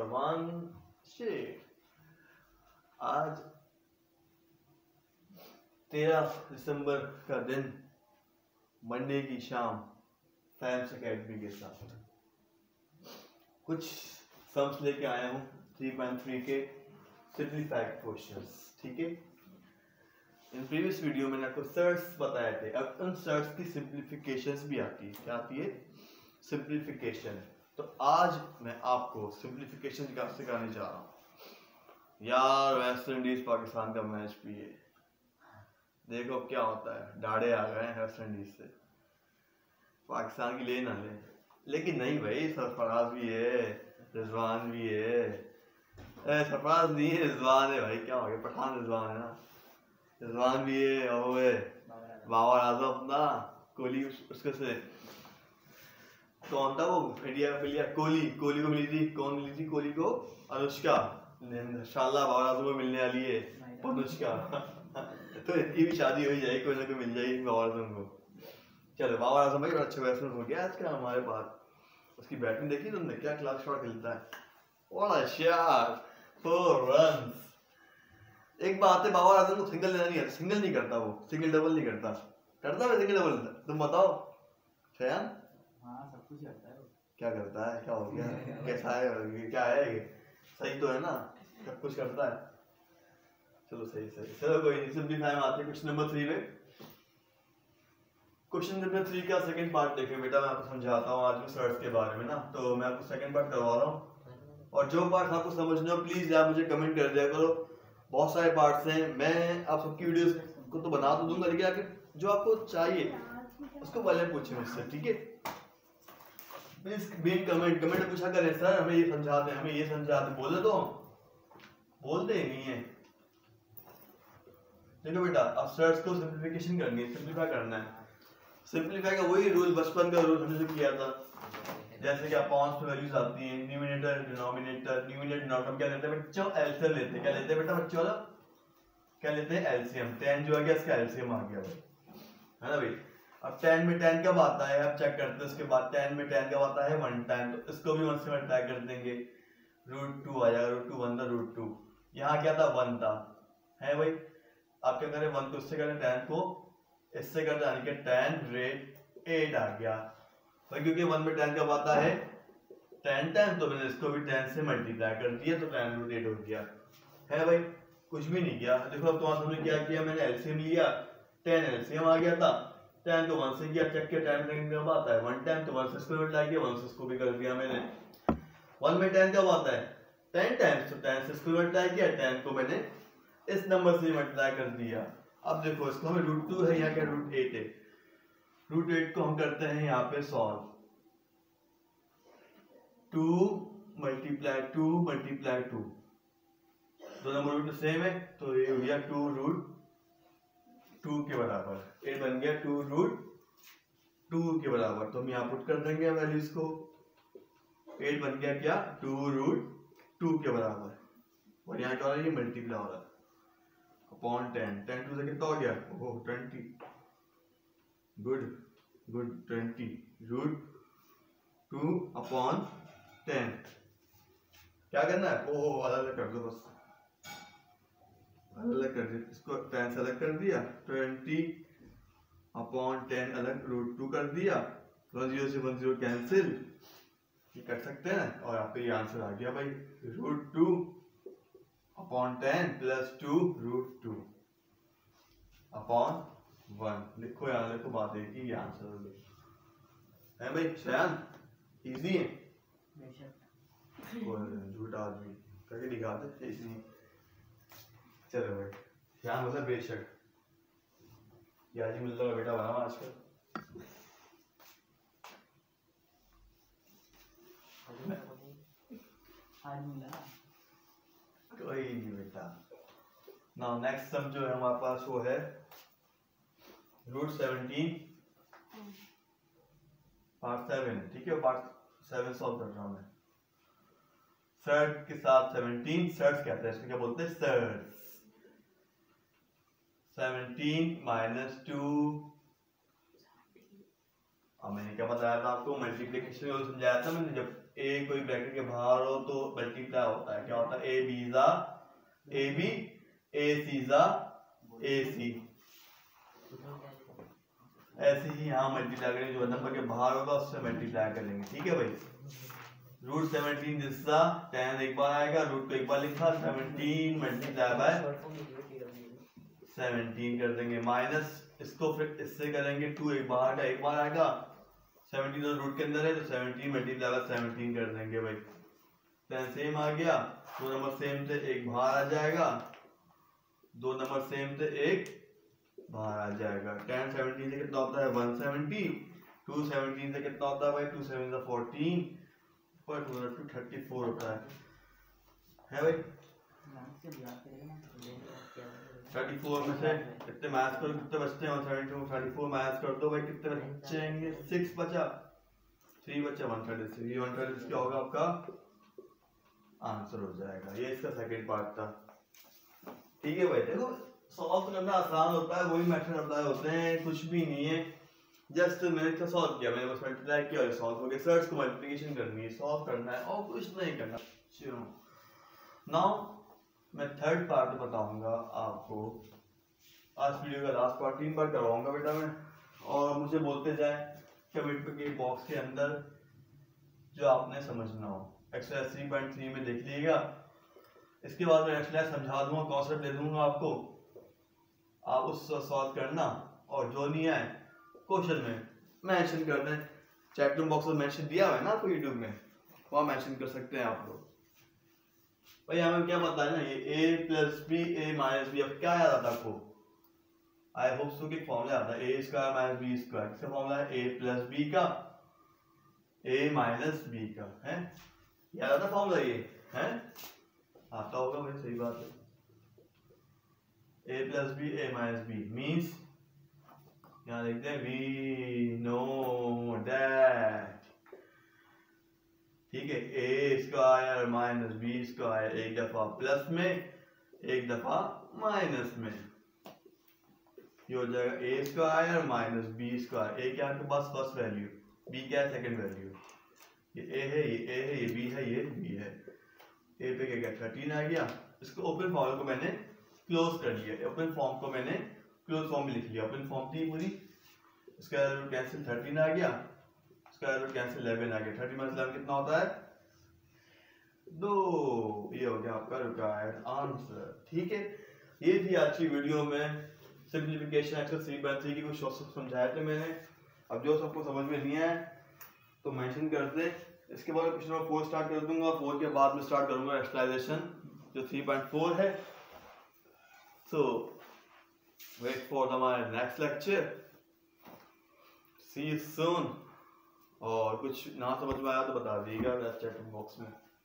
One शेर। आज 13 दिसंबर का दिन, मंडे की शाम, फैम्स एकेडमी के साथ कुछ सम्स लेके आया हूँ 3.3 के सिंप्लीफाइड क्वेश्चंस। ठीक है, इन प्रीवियस वीडियो में आपको सर्ट्स बताए थे, अब उन सर्ट्स की सिंप्लीफिकेशंस भी आती है। क्या आती है? सिंप्लीफिकेशन। तो आज मैं आपको सिंप्लीफिकेशन सिखाने जा रहा हूँ। यार वेस्ट इंडीज पाकिस्तान का मैच भी है, देखो क्या होता है। डाढ़े आ गए हैं वेस्ट इंडीज से, पाकिस्तान की ले ना ले, लेकिन नहीं भाई, सरफराज भी है, रिजवान भी है। सरफराज नहीं है, रिजवान है भाई। क्या हो गया, पठान रिजवान है ना, रिजवान भी है। और बाबर आजम अपना, कोहली उसके से कौन था वो इंडिया का प्लेयर, कोहली को मिली थी। कौन मिली थी कोहली को? अनुष्का। इंशाल्लाह बाबर आजम को मिलने वाली है अनुष्का। तो इनकी भी शादी हो जाएगी, कोई ना कोई मिल जाएगी बाबर आजम को। चलो, बाबर आजम भाई अच्छा बैट्समैन हो गया आज का हमारे पास। उसकी बैटिंग देखी तुमने, क्या क्लास शॉट खेलता है। What a shot, 4 runs. एक बात है, बाबर आजम को सिंगल लेना नहीं आता, सिंगल नहीं करता वो, सिंगल डबल नहीं करता। करता है सिंगल डबल? तुम बताओ शयान। हाँ, सब कुछ करता है वो। क्या करता है, क्या हो गया, कैसा है, क्या है ये? सही तो है ना, सब कुछ करता है। चलो सही। चलो कोई नहीं, सिंपलीफाई में आते हैं क्वेश्चन नंबर 3 में। क्वेश्चन नंबर 3 का सेकंड पार्ट देखें बेटा, मैं आपको समझाता हूँ आज में सर्च के बारे में ना, तो मैं आपको सेकंड पार्ट करवा रहा हूँ। और जो पार्ट आपको समझना हो प्लीज आप मुझे कमेंट कर दिया करो। बहुत सारे पार्ट्स हैं, मैं आप सबकी वीडियोस को तो बना तो दूंगा, लेकिन आगे जो आपको चाहिए उसको पहले पूछे मुझसे, ठीक है? प्लीज बीन कमेंट में पूछा करें, सर हमें ये समझाते, हमें ये समझाते। बोले तो बोलते ही नहीं है। देखो बेटा, अब सर्च को सिंप्लीफिकेशन करनी है, सिंप्लीफाई करना है। सिंप्लीफाई का वही रूल, बचपन का रूल हमने जो किया था, जैसे कि अपॉन्स पे वैल्यूज आती हैं, न्यूमरेटर डिनोमिनेटर। न्यूमरेटर डिनोमिनेटर क्या लेते हैं बच्चों? एलसीएम लेते हैं। क्या लेते हैं बेटा बच्चों? क्या लेते हैं? एलसीएम। 10 जो आ गया इसका एलसीएम आ गया भाई, है ना भाई। अब 10 में 10 कब आता है, आप चेक करते हैं। उसके बाद 10 में 10 कब आता है? 1 टाइम, तो इसको भी 1 से मल्टीप्लाई कर देंगे। √2 आ जाएगा, √2 1 था, √2। यहाँ क्या था? 1 था, है भाई। आप क्या करें? 1 को इससे करें, 10 को इससे कर, यानी कि 10 रेट 8 आ गया भाई, क्योंकि 1 में 10 कब आता है? 10 टाइम, तो मैंने इसको भी 10 से मल्टीप्लाई कर दिया, तो 10 √8 हो गया, है भाई। कुछ भी नहीं किया। देखो अब तुम्हारे सामने क्या किया, मैंने एलसीएम लिया, 10 एलसीएम आ गया था। 10 को 1 से किया, चेक किया 10 कब आता है? 1 टाइम, तो 1 से इसको मल्टीप्लाई किया, 1 से इसको भी कर दिया मैंने। 1 में 10 कब आता है? 10 टाइम्स, तो 10 से इसको मल्टीप्लाई किया, 10 को मैंने इस नंबर से मल्टीप्लाई कर दिया। अब देखो इसको हमें √2 है, यहाँ क्या √8 है। √8 को हम करते हैं यहाँ पे सॉल्व। 2 मल्टीप्लाई 2 मल्टीप्लाई 2, दो नंबर रूट सेम है, तो ये हो गया 2 के बराबर। 8 बन गया 2 के बराबर, तो हम यहाँ पुट कर देंगे वैल्यूज को। 8 बन गया क्या? 2 के बराबर, और यहाँ क्या हो रहा है? ये मल्टीप्लाई हो रहा है अपॉन 10। 10 2 से कितना हो गया? ओह 20। Good 20 √2 upon 10। क्या करना है? ओह अलग अलग कर दो, बस अलग कर दिया, इसको 10 से अलग कर दिया, 20 अपॉन 10 अलग, √2 कर दिया। 1 0 से 1 0 कैंसिल, ये कर सकते हैं, और यहाँ पे ये आंसर आ गया भाई, √2 अपॉन 10 प्लस 2 √2 अपॉन 1। लिखो यार, लिखो, बात है कि ये आंसर हो गया, है भाई। शयान इजी है, झूठा आदमी करके दिखाते इजी। चलो भाई, शयान बोला बेशक, याजी मुल्ला का बेटा बना आजकल। कोई नहीं बेटा। नाउ नेक्स्ट सम जो है हमारे पास वो है √17 पार्ट 7, ठीक है। पार्ट 7 सॉल्व कर रहा हूं मैं। सर्ट के साथ 17, सर्ट्स कहते हैं, इसको क्या बोलते हैं? सर्ट्स। 17 - 2, अब मैंने क्या बताया था आपको? मल्टीप्लिकेशन समझाया था मैंने, जब ए कोई ब्रैकेट के बाहर हो तो मल्टीप्लाई होता है, क्या होता है, ए बी जा ए बी, ए सी जा ए सी। ऐसे ही यहाँ मल्टीप्लाई करेंगे, जो नंबर के बाहर होगा उससे मल्टीप्लाई करेंगे, ठीक है भाई। रूट 17 जिसका 10 एक बार आएगा, रूट को एक बार लिखा, 17 मल्टीप्लाई बाय 17 कर देंगे, माइनस इसको फिर इससे करेंगे, 2 एक बाहर का एक बार आएगा, 17 तो रूट के अंदर है तो 17 मल्टीप्लाई बाय 17 कर देंगे भाई। 10 सेम आ गया, 2 नंबर सेम थे एक बाहर आ जाएगा, 2 नंबर सेम थे एक बाहर आ जाएगा। 10 17 से कितना होता है 170, 2 17 से कितना होता है भाई 2 7 से 14 पर 2 34 होता है भाई। 34 में से कितने माइनस करो, कितने बचते हैं 172, 34 माइनस कर दो भाई, कितने बचेंगे 6 बचा, 3 बचा 133, 133 क्या होगा आपका आंसर हो जाएगा। ये इसका सेकंड पार्ट था, ठीक है भाई। देखो सॉल्व करना आसान होता है, वही मेथड अप्लाई होते हैं, कुछ भी नहीं है, जस्ट मैंने तो सॉल्व किया, मैंने बस मल्टीप्लाई किया और सॉल्व हो गया। सर्च को मल्टीप्लिकेशन करनी है, सॉल्व करना है और कुछ नहीं करना। चलो नाउ मैं थर्ड पार्ट बताऊंगा आपको, आज वीडियो का लास्ट पार्ट 3 बार करवाऊंगा बेटा मैं, और मुझे बोलते जाए कमेंट के बॉक्स के अंदर जो आपने समझना हो। एक्सरसाइज 3.3 में देख लीजिएगा, इसके बाद मैं एक्सरसाइज समझा दूंगा, कॉन्सेप्ट दे दूंगा आपको, आप उससे सॉल्व करना, और जो नहीं आए क्वेश्चन में मेंशन कर दें, चैट रूम बॉक्स में मेंशन दिया हुआ है ना आपको यूट्यूब में, वहाँ मेंशन कर सकते हैं आप लोग। भाई हमें क्या पता है ना, ये a plus B A minus B, अब क्या याद आता आपको, आई होप सो कि फॉर्मूला आता है A square minus B square, किसका फॉर्मूला है a प्लस बी का a माइनस बी का, है याद आता फॉर्मूला, ये है आता होगा भाई, सही बात है। a plus B A minus B means यहाँ देखते हैं वी नो दैट, ठीक है, A square minus B square, एक दफा प्लस में एक दफा माइनस में, ये हो जाएगा A square minus B square. A क्या है आपके पास फर्स्ट वैल्यू, बी क्या है सेकंड वैल्यू, ये ए है, ये ए है, ये बी है, ये बी है। ए पे क्या 13 आ गया, इसको ओपन फॉर्म को मैंने क्लोज कर लिया, ओपन फॉर्म को मैंने क्लोज फॉर्म में लिख लिया, ओपन फॉर्म थी पूरी, इसका रूट कैंसिल 13 आ गया, इसका रूट कैंसिल 11 आ गया, 30 माइनस 11 कितना होता है 2, ये हो गया आपका रिक्वायर्ड आंसर, ठीक है। ये थी आज की वीडियो में सिंप्लीफिकेशन एक्सरसाइज 3/3 की कुछ सब समझाया थे मैंने। अब जो सबको समझ में नहीं आया तो मेंशन कर दे, इसके बाद क्वेश्चन नंबर 4 स्टार्ट कर दूंगा, 4 के बाद में स्टार्ट करूंगा एक्सरसाइजेशन जो 3.4 है। So wait for the my next lecture, see you soon. और कुछ ना समझ में आया तो बता दीजिएगा चैट बॉक्स में।